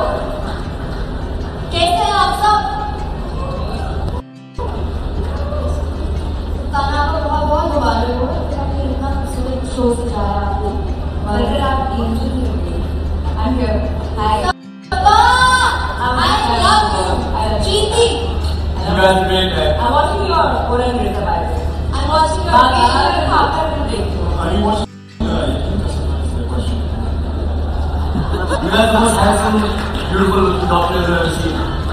कैसे हैं आप सब? गाना आपका बहुत बहुत मुबारक हो कि आपने इतना खूबसूरत शो सजाया आपने। अगर आप एंजल ही होंगे। I'm here. Hi. I love you. Cheaty. You guys are great, man. I'm watching your Korean drama, by the way. I'm watching your Are you watching Yakeen? That's the question. You guys are the most handsome, beautiful doctors I've ever seen.